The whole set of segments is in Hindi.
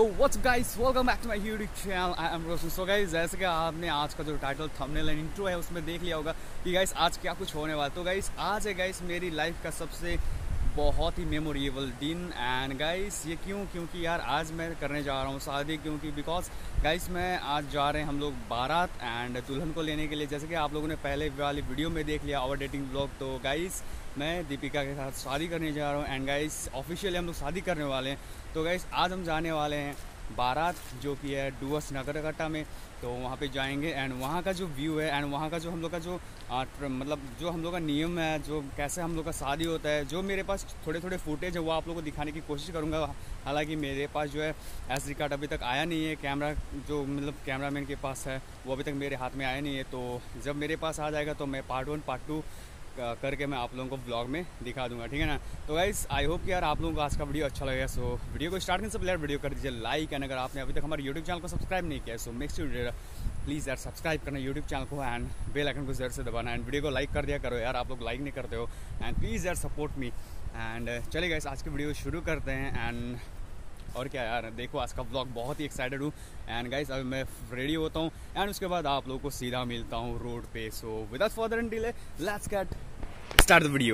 Yo what's guys, welcome back to my YouTube channel. I am Roshan. So guys, जैसे कि आपने आज का जो टाइटल थंबनेल एंड इंट्रो है उसमें देख लिया होगा कि गाइस आज क्या कुछ होने वाला। तो गाइस आज है गाइस मेरी लाइफ का सबसे बहुत ही मेमोरेबल दिन। एंड गाइस ये क्योंकि यार आज मैं करने जा रहा हूँ शादी, क्योंकि बिकॉज गाइस मैं आज जा रहे हैं हम लोग बारात एंड दुल्हन को लेने के लिए। जैसे कि आप लोगों ने पहले वाली वीडियो में देख लिया आवर डेटिंग ब्लॉग। तो गाइस मैं दीपिका के साथ शादी करने जा रहा हूँ एंड गाइस ऑफिशियली हम लोग शादी करने वाले हैं। तो गाइस आज हम जाने वाले हैं बारात, जो कि है डुवर्स नगरकट्टा में। तो वहाँ पे जाएंगे एंड वहाँ का जो व्यू है एंड वहाँ का जो हम लोग का जो मतलब जो हम लोग का नियम है, जो कैसे हम लोग का शादी होता है, जो मेरे पास थोड़े थोड़े फुटेज है वो आप लोगों को दिखाने की कोशिश करूँगा। हालांकि मेरे पास जो है SD कार्ड अभी तक आया नहीं है, कैमरा जो मतलब कैमरामैन के पास है वो अभी तक मेरे हाथ में आया नहीं है। तो जब मेरे पास आ जाएगा तो मैं पार्ट 1 पार्ट 2 करके मैं आप लोगों को ब्लॉग में दिखा दूंगा, ठीक है ना। तो गाइस आई होप कि यार आप लोगों को आज का वीडियो अच्छा लगेगा। सो वीडियो को स्टार्ट करने से पहले वीडियो कर दीजिए लाइक, एंड अगर आपने अभी तक हमारे यूट्यूब चैनल को सब्सक्राइब नहीं किया सो मेक श्योर प्लीज़ यार सब्सक्राइब करना यूट्यूब चैनल को एंड बेल आइकन को ज़रूर से दबाना एंड वीडियो को लाइक कर दिया करो यार, आप लोग लाइक नहीं करते हो। एंड प्लीज़ यार सपोर्ट मी। एंड चलिए गाइस आज की वीडियो शुरू करते हैं। एंड और क्या यार, देखो आज का ब्लॉग बहुत ही एक्साइटेड हूँ। एंड गाइस अभी मैं रेडी होता हूँ एंड उसके बाद आप लोगों को सीधा मिलता हूँ रोड पे। So without further delay let's get start the video.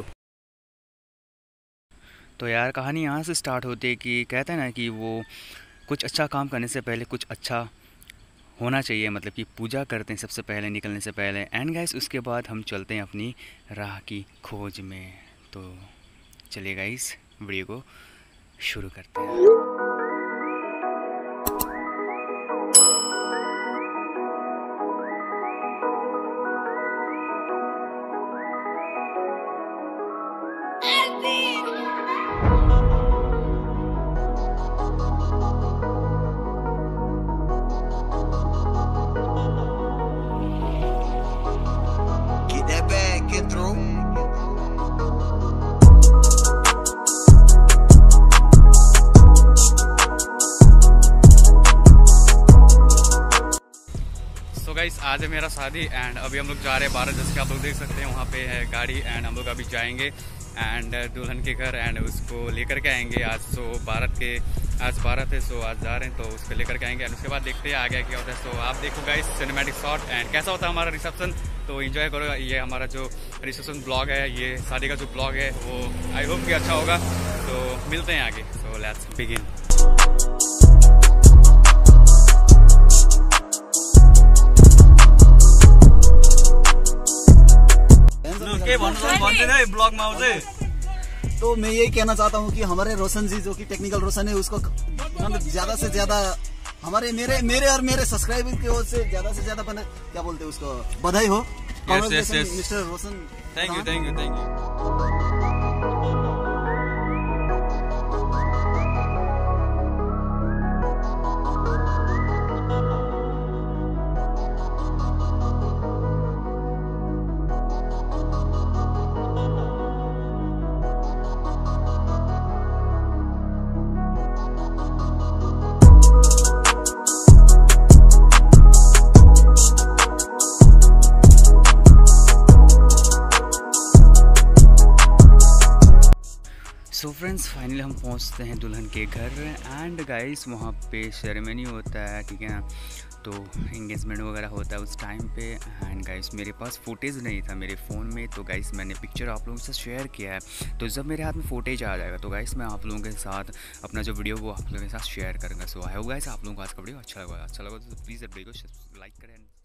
तो यार कहानी यहाँ से स्टार्ट होती है कि कहते हैं ना कि वो कुछ अच्छा काम करने से पहले कुछ अच्छा होना चाहिए, मतलब कि पूजा करते हैं सबसे पहले निकलने से पहले। एंड गाइस उसके बाद हम चलते हैं अपनी राह की खोज में। तो चलिए गाइस वीडियो को शुरू करते हैं। गाइस आज है मेरा शादी एंड अभी हम लोग जा रहे हैं बारात। जैसे कि आप लोग देख सकते हैं वहाँ पे है गाड़ी एंड हम लोग अभी जाएंगे एंड दुल्हन के घर एंड उसको लेकर के आएंगे। आज तो आज बारात है, सो आज जा रहे हैं तो उसको लेकर के आएंगे एंड उसके बाद देखते हैं आगे क्या होता है। सो आप देखो गाइस सिनेमैटिक शॉट एंड कैसा होता है हमारा रिसेप्शन, तो एंजॉय करो। ये हमारा जो रिसेप्शन ब्लॉग है, ये शादी का जो ब्लॉग है वो आई होप कि अच्छा होगा। तो मिलते हैं आगे। So let's begin. तो मैं यही कहना चाहता हूँ कि हमारे रोशन जी जो कि टेक्निकल रोशन है उसको मतलब ज्यादा से ज्यादा हमारे मेरे और मेरे सब्सक्राइबर की ओर से ज्यादा क्या बोलते हैं उसको बधाई हो। Mister Roshan, thank you. So friends finally हम पहुंचते हैं दुल्हन के घर एंड गाइस वहाँ पे सेरेमनी होता है, ठीक है ना। तो एंगेजमेंट वगैरह होता है उस टाइम पे। एंड गाइस मेरे पास फुटेज नहीं था मेरे फ़ोन में, तो गाइस मैंने पिक्चर आप लोगों से शेयर किया है। तो जब मेरे हाथ में फुटेज आ जाएगा तो गाइस मैं आप लोगों के साथ अपना जो वीडियो वो आप लोगों के साथ शेयर करूँगा। सो आई होप गाइस आप लोगों को आज का वीडियो अच्छा लगा तो प्लीज़ वीडियो को लाइक करें।